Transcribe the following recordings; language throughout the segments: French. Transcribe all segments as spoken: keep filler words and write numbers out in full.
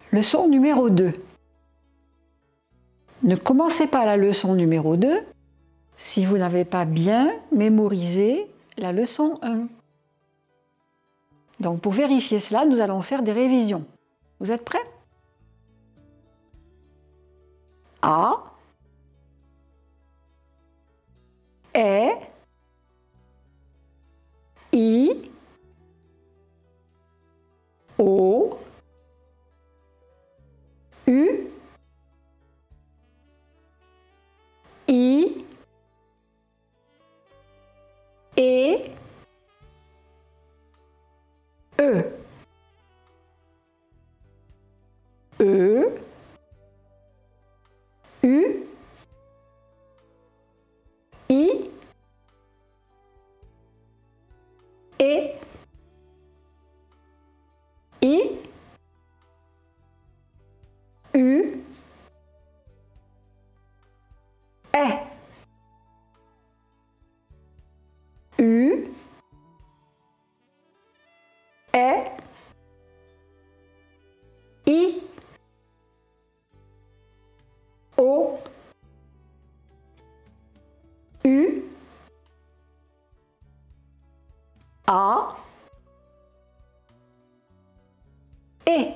Leçon numéro deux. Ne commencez pas la leçon numéro deux si vous n'avez pas bien mémorisé la leçon un. Donc pour vérifier cela, nous allons faire des révisions. Vous êtes prêts? A, E, I, O, U, I, E, E, E, U, I, E, I, U, E, U, E, I, O, U, A, E.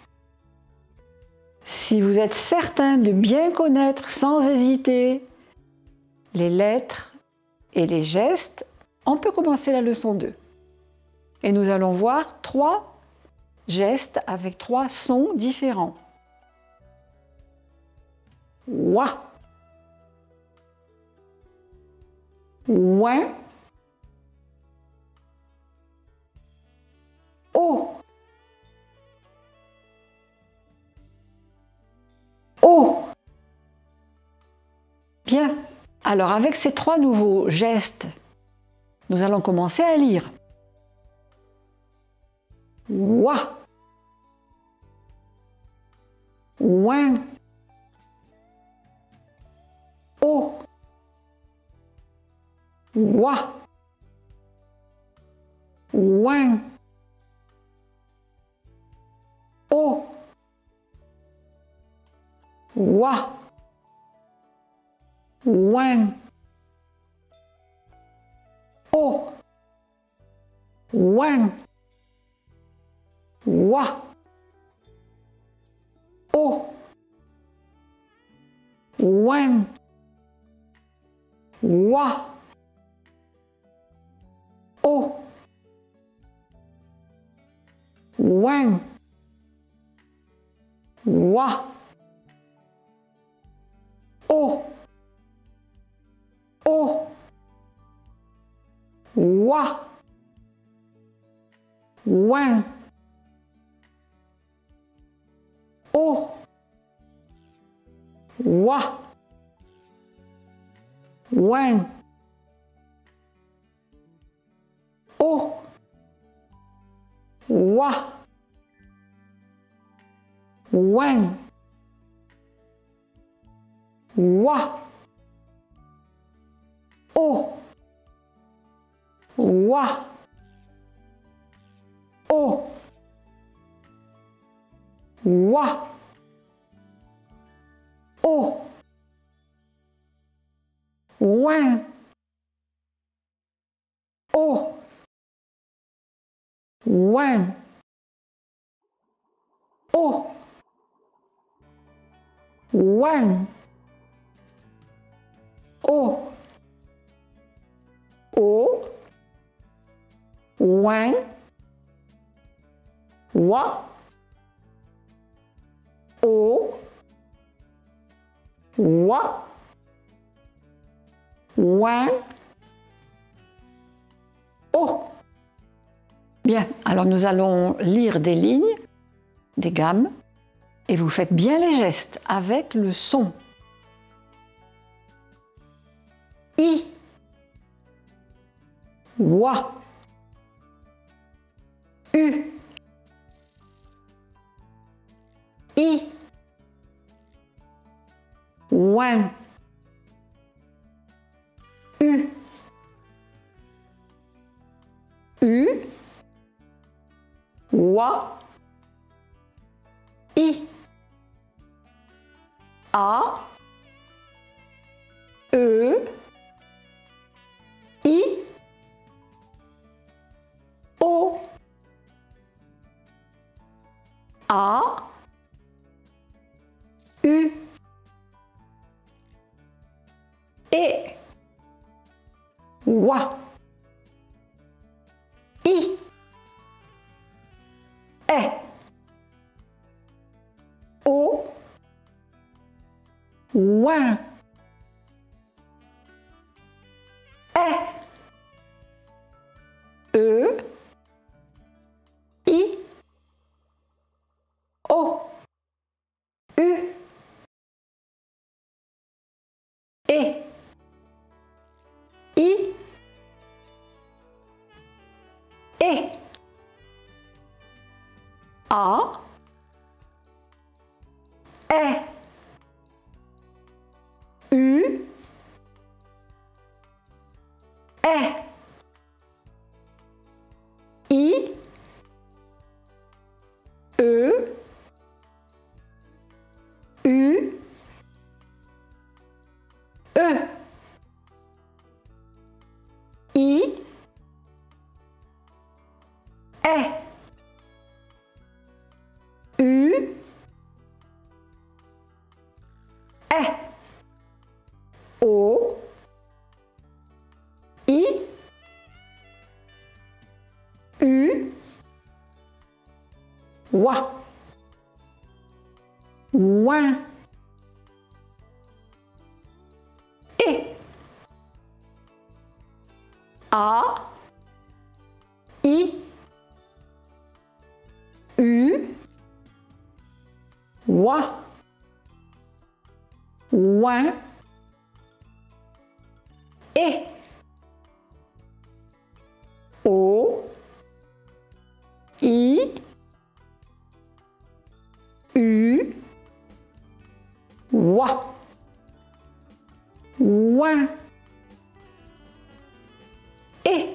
Si vous êtes certain de bien connaître sans hésiter les lettres et les gestes, on peut commencer la leçon deux. Et nous allons voir trois gestes avec trois sons différents. Wa, ouin, o, o. Bien, alors avec ces trois nouveaux gestes, nous allons commencer à lire. Wa, ouin, o, wa, ouin, o, wa, ouin, o, ouin, wa, o, ouin, wa, o, ouin, wa, o, o, wa, ouin, o, wa, ouin, o, wa, ouin, wa, o, wa, o, wa, o, ouin, o, ouin, o, ouin, o, o, ouin, wa, o, wa, ouin, o. Bien, alors nous allons lire des lignes, des gammes, et vous faites bien les gestes avec le son. I, wa, u, i, ouin, u, u, wa, I, A, E, I, O, A, U, E, Wa, I, E, O, Ouin, E, E, I, O, U, E, I, E, A, E, U, E, I, E, U, E, I, E, U, E, O, I, U, Wa, Ouin, E, A, I, U, Wa, Ouin, E, O, I, U, Wa, Ouin, E,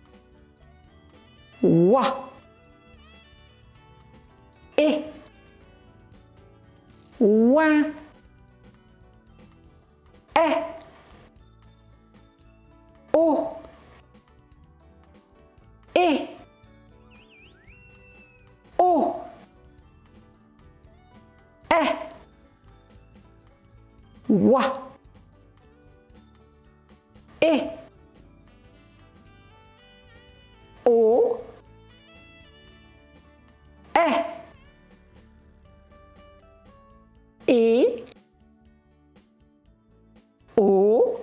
Wa, E, Ouin, E, O, E, O, E, Wa, E, O, E, E, O,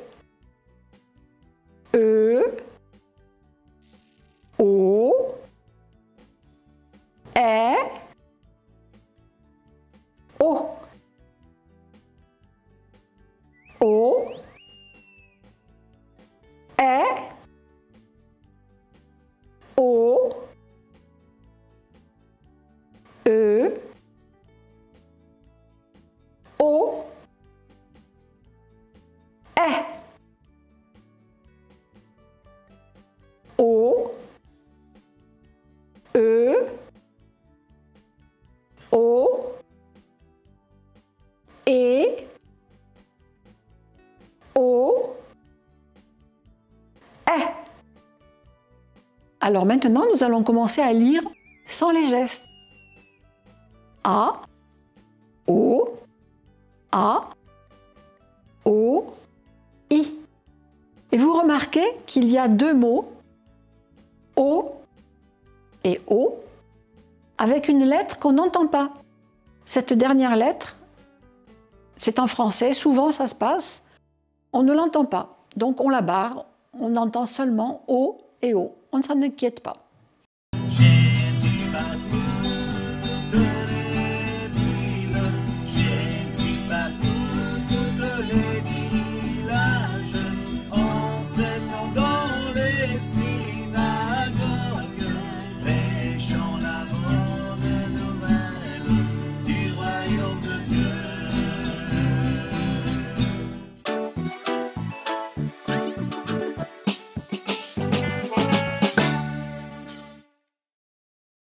E, O, E, O, O, E, O, E, O, E, O, E, O, E, O, E. Alors maintenant, nous allons commencer à lire sans les gestes. A, O, A, O, I. Et vous remarquez qu'il y a deux mots, O et O, avec une lettre qu'on n'entend pas. Cette dernière lettre, c'est en français, souvent ça se passe, on ne l'entend pas. Donc on la barre, on entend seulement O et O. On ne s'en inquiète pas. Jésus m'a